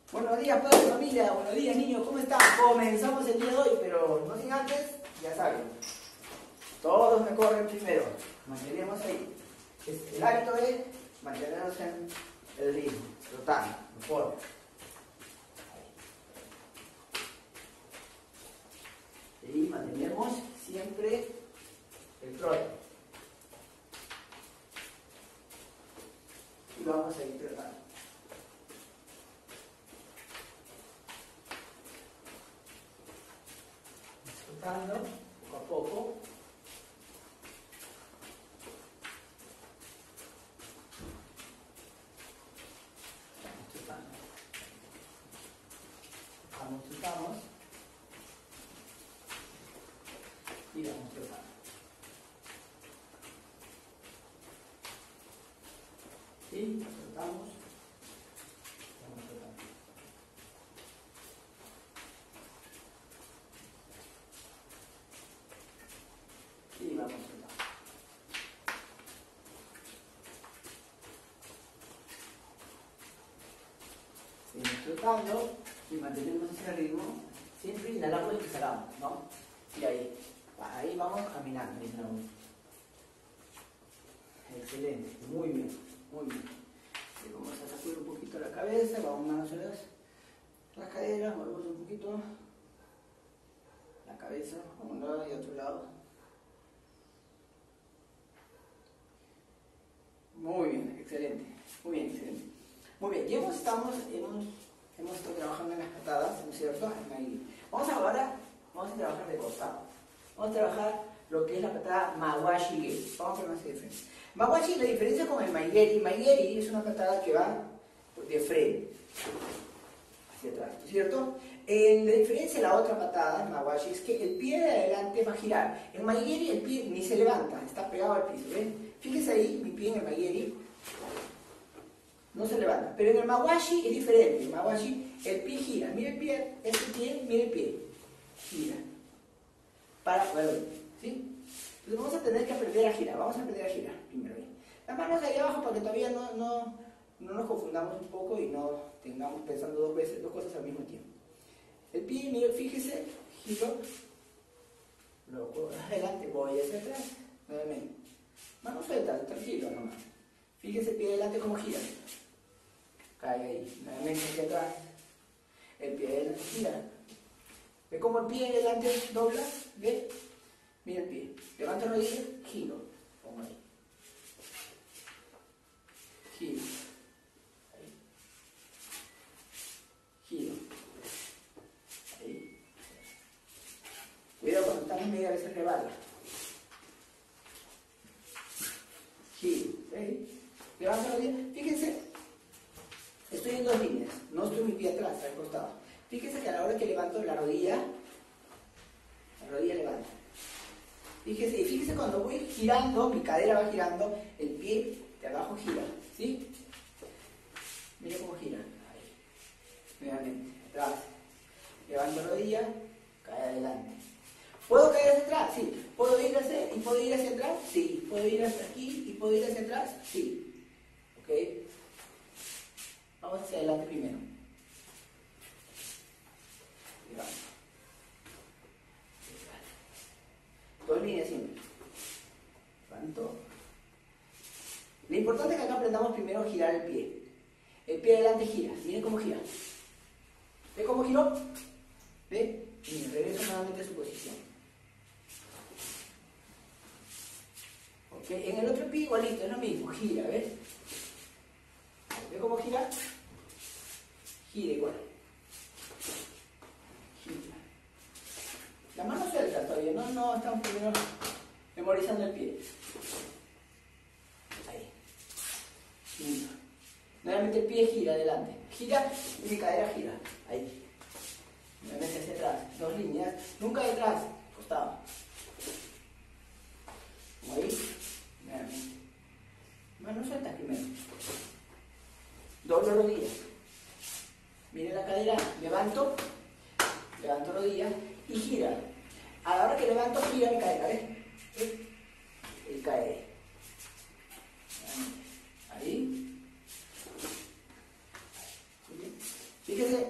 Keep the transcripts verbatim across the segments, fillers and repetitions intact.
Buenos días, padre de familia, buenos días, niños, ¿cómo están? Comenzamos el día de hoy, pero no sin antes, ya saben, todos me corren primero, mantenemos ahí. El hábito es mantenernos en el ritmo, trotando, mejor. Y mantenemos siempre el trote. Y vamos a ir trotando. Disfrutando poco a poco. Vamos trotando. Vamos, trotamos. Y vamos trotando. ¿Sí? Trotamos. Vamos trotando. Y vamos trotando. Seguimos trotando y mantenemos ese ritmo. Siempre inhalamos y exhalamos, ¿no? Y ahí. Ahí vamos caminando. Inhalamos. Excelente. Muy bien. Muy bien. Y vamos a sacudir un poquito la cabeza. Vamos manos a las, las caderas. Movemos un poquito la cabeza a un lado y a otro lado. Muy bien, excelente, muy bien, excelente. Muy bien, ya hemos, estamos, hemos, hemos estado trabajando en las patadas, ¿no es cierto? Vamos ahora, vamos a trabajar de costado. Vamos a trabajar lo que es la patada Mawashi. Vamos a ver más diferencia. Mawashi, la diferencia con el Maigeri. Maigeri es una patada que va de frente hacia atrás, ¿no es cierto? En la diferencia de la otra patada, el Mawashi, es que el pie de adelante va a girar. En Maigeri el pie ni se levanta, está pegado al piso, ¿ven? Fíjense ahí, mi pie en el Maigeri no se levanta. Pero en el Mawashi es diferente. En el Mawashi el pie gira. Mire el pie, este pie, mire el pie. Gira. Para poder ver, ¿sí? Entonces vamos a tener que aprender a girar. Vamos a aprender a girar primero. ¿Bien? Las manos ahí abajo para que todavía no, no, no nos confundamos un poco y no tengamos pensando dos veces, dos cosas al mismo tiempo. El pie, mire, fíjese, giro. Luego adelante, voy hacia atrás. Nuevamente. Mano suelta, tranquilo nomás. Fíjese el pie adelante como gira. Cae ahí. Nuevamente hacia atrás. El pie adelante gira. ¿Ve cómo el pie adelante dobla? ¿Ve? Mira el pie. Levanto la rodilla, giro. Pongo ahí. Giro. Ahí. Giro. Ahí. Cuidado cuando estamos media, a veces rebala. Giro. ¿Ve? Levanto la rodilla. Fíjense, estoy en dos líneas. No estoy mi pie atrás, al costado. Fíjense que a la hora que levanto la rodilla, la rodilla levanta. Fíjense, y fíjense cuando voy girando, mi cadera va girando, el pie de abajo gira, ¿sí? Mira cómo gira. Ahí. Nuevamente, atrás. Levanto la rodilla, cae adelante. ¿Puedo caer hacia atrás? Sí. ¿Puedo ir hacia, y puedo ir hacia atrás? Sí. ¿Puedo ir hasta aquí y puedo ir hacia atrás? Sí. ¿Ok? Vamos hacia adelante primero. Dos líneas siempre. Levanto. Lo importante es que acá aprendamos primero a girar el pie. El pie adelante gira. Miren cómo gira. ¿Ve cómo giró? ¿Ve? Y regreso nuevamente a su posición. ¿Ok? En el otro pie igualito, es lo mismo. Gira, ¿ves? ¿Ve cómo gira? Gira igual. La mano suelta todavía, no, no estamos primero memorizando el pie. Ahí. Lindo. Nuevamente el pie gira adelante. Gira y mi cadera gira. Ahí. Nuevamente hacia atrás. Dos líneas. Nunca detrás. Costado. Como ahí. Nuevamente. Mano suelta primero. Doblo rodillas. Mire la cadera. Levanto. Levanto rodillas. Y gira. A la hora que levanto, gira mi cadera, ¿ves? Y cae. Ahí. Fíjese,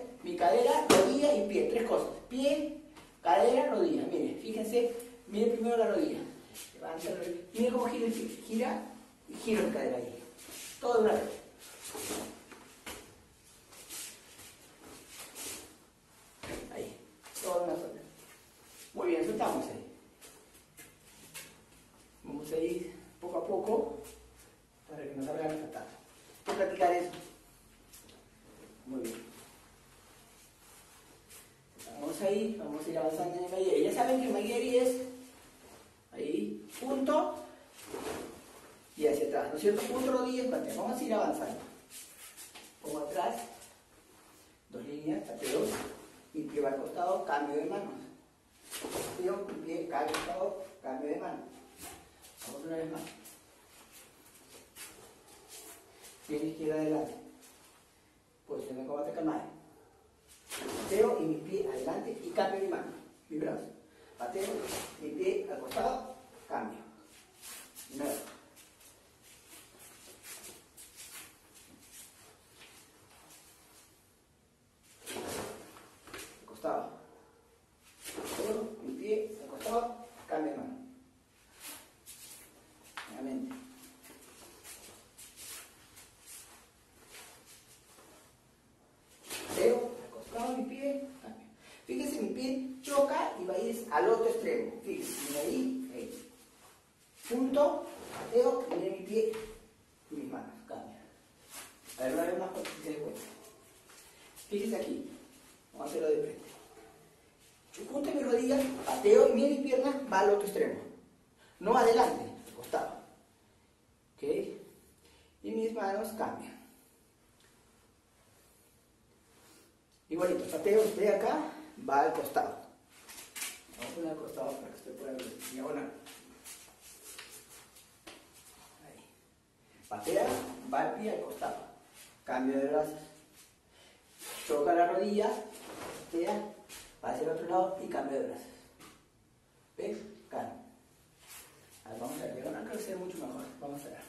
Levanta, mira cómo gira el pie, gira y giro la cadera ahí. Todo de una vez. Ahí, todo de una sola. Muy bien, soltamos ahí. Vamos a ir poco a poco para que nos salga la patada. Hay que practicar eso. Muy bien. Vamos ahí, vamos a ir avanzando en el Maigeri. Ya saben que el Maigeri es ahí, punto y hacia atrás, ¿no es cierto? Punto, rodillas, pateo. Vamos a ir avanzando. Como atrás, dos líneas, pateo, mi pie va al costado, cambio de manos. Pateo, mi pie cae al costado, cambio de mano. Vamos una vez más. Pie izquierda adelante. Posición de combate calmada. Pateo y mi pie adelante y cambio mi mano, mi brazo. Pateo, mi pie al costado, cambio. Nuevo. Al costado. Pateo, mi pie al costado, cambio de mano. Nuevamente. Pateo, al costado, mi pie, cambio. Fíjense, mi pie choca y va a ir al otro extremo. Fíjense, mira ahí, ahí. Punto, pateo, mire mi pie y mis manos, cambio. A ver, una vez más para que se dé cuenta. Fíjense aquí, vamos a hacerlo de frente. Yo junto mis rodillas, pateo y mire mi pierna, va al otro extremo. No adelante, al costado. ¿Ok? Y mis manos cambian. Igualito, pateo, estoy acá, va al costado. Vamos a poner al costado para que usted pueda ver. Diagonal. Ahí. Patea, va el pie al costado. Cambio de brazos. Choca la rodilla, patea, va hacia el otro lado y cambio de brazos. ¿Ves? Cambio. A ver, vamos a ver, diagonal creo que sea mucho mejor. Vamos a ver.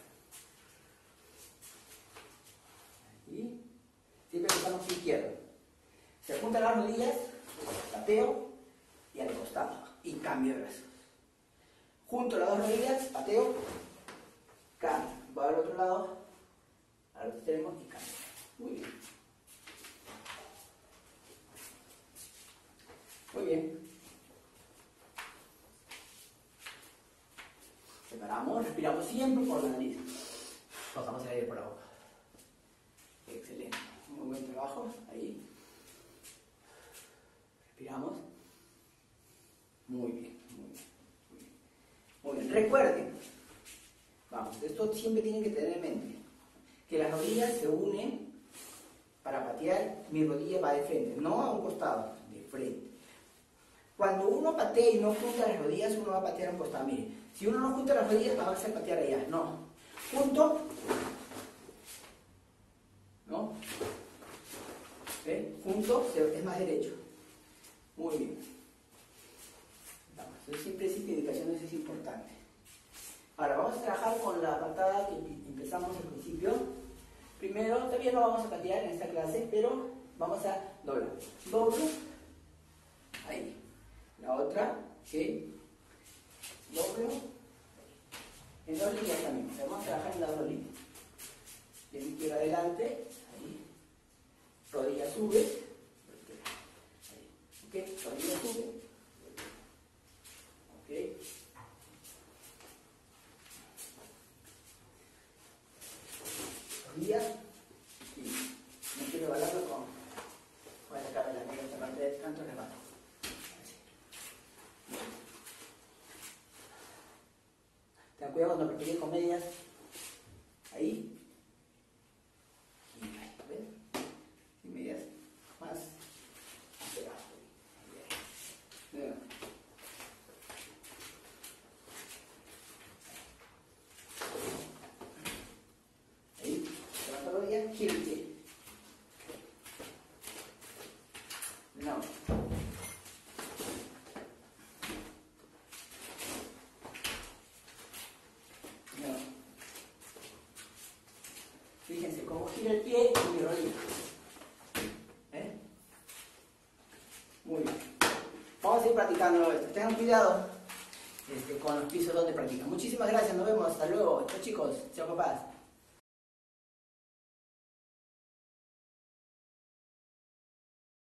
Ahí. Siempre usamos pie izquierdo. Se juntan las rodillas, pateo y al costado y cambio de brazos. Junto las dos rodillas, pateo, cambio. Va al otro lado, al otro extremo y cambio. Muy bien. Muy bien. Separamos, respiramos siempre por la nariz. Bajamos el aire por la boca. Excelente. Muy buen trabajo. Ahí. Respiramos. Muy bien, muy bien, muy bien. Muy bien. Recuerden, vamos, esto siempre tienen que tener en mente, que las rodillas se unen para patear, mi rodilla va de frente, no a un costado, de frente. Cuando uno patea y no junta las rodillas, uno va a patear a un costado. Mire, si uno no junta las rodillas, va a hacer patear allá. No. Junto. ¿No? ¿Ve? Junto es más derecho. Muy bien. Vamos, eso siempre es indicaciones, es importante. Ahora vamos a trabajar con la patada que empezamos al principio. Primero, todavía no vamos a patear en esta clase, pero vamos a doblar. Doblo. Ahí. La otra, ¿sí? Doblo. En dos líneas también. O sea, vamos a trabajar en las dos líneas. Pie izquierdo adelante. Ahí. Rodilla sube. Ahí. Ok. Rodilla sube. Ok. Rodilla. Y no quiero balarlo con. Voy a sacar la media esta parte de canto de mano. Ten cuidado cuando practiques con medias. Ahí. Y ahí, ¿ves? Y medias más pegadas. Ahí. Ahí. Levanta la rodilla, gira el pie. No. Fíjense cómo gira el pie y mi rodilla. ¿Eh? Muy bien. Vamos a ir practicando esto. Tengan cuidado. este, con los pisos donde practican. Muchísimas gracias, nos vemos, hasta luego. Chao chicos, chao papás.